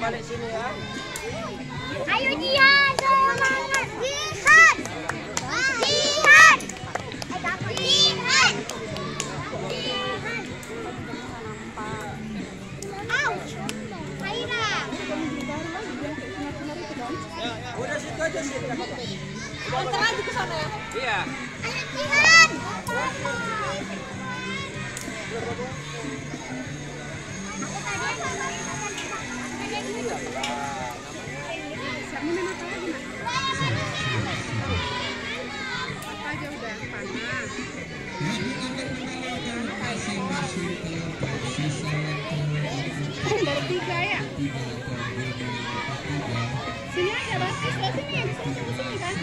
balik sini ya. Ayo Jihan, semangat Jihan. Jihan. Jihan. Jihan. Ouch. Aira. Udah situ aja sih. Antar aja ke sana ya. Iya. Ayo Jihan. Baru 3 ya? Sini aja bagus, lo sini, bisa tunggu sini kan?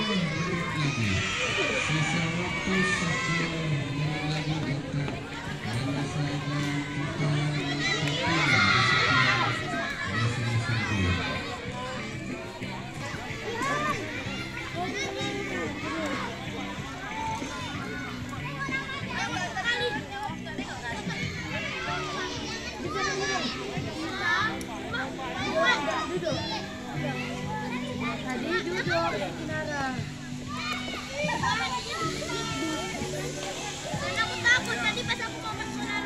Tadi duduk Kinara. Aku takut tadi pas aku mau masuk Kinara.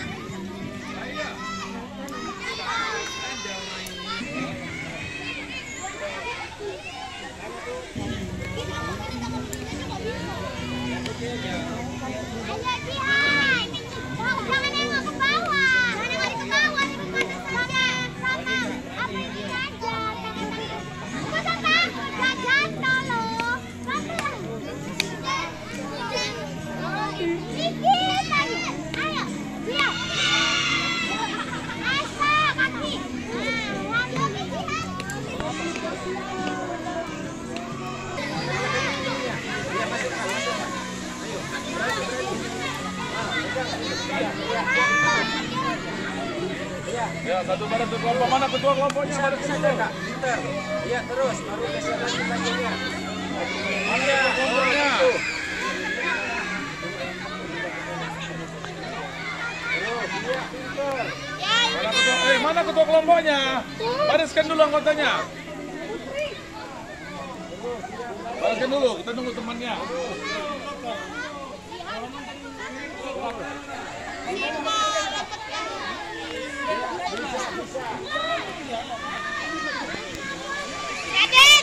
Ayo Jihan. Jangan nengok ke bawah. Jangan nengok ke bawah. Sama apa ini aja. Masa takut gak jatuh loh. Dikit lagi. Ayo, siap. Asa kaki. Nah, lagi Jihan. Ya, satu bareng satu kelompok. Mana ketua kelompoknya? Mana Saja Kak. Pinter. Iya terus. Baru geser lagi kakinya. Mana kelompoknya? Mana ketua kelompoknya? Bariskan dulu anggotanya. Bariskan dulu, kita tunggu temannya. Raden.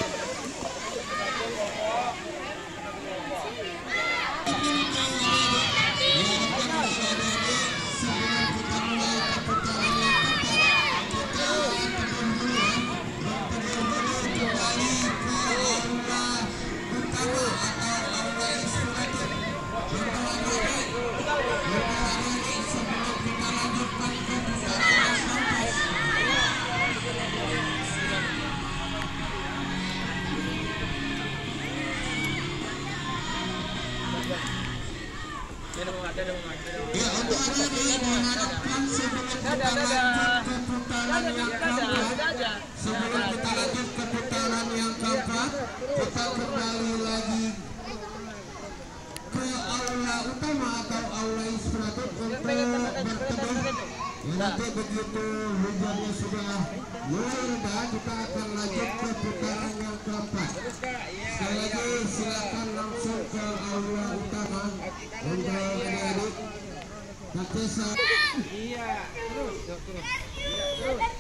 Ya, untuk hari ini diharapkan sebelum kita lanjut ke putaran yang keempat, sebelum kita lanjut ke putaran yang keempat, kita kembali lagi ke aula utama atau aula istirahat untuk berteduh. Nanti begitu hujannya sudah mulai reda, kita akan lanjut ke putaran yang keempat. Sekali lagi silakan langsung ke aula utama untuk adik-adik. Nanti saya Iya, terus.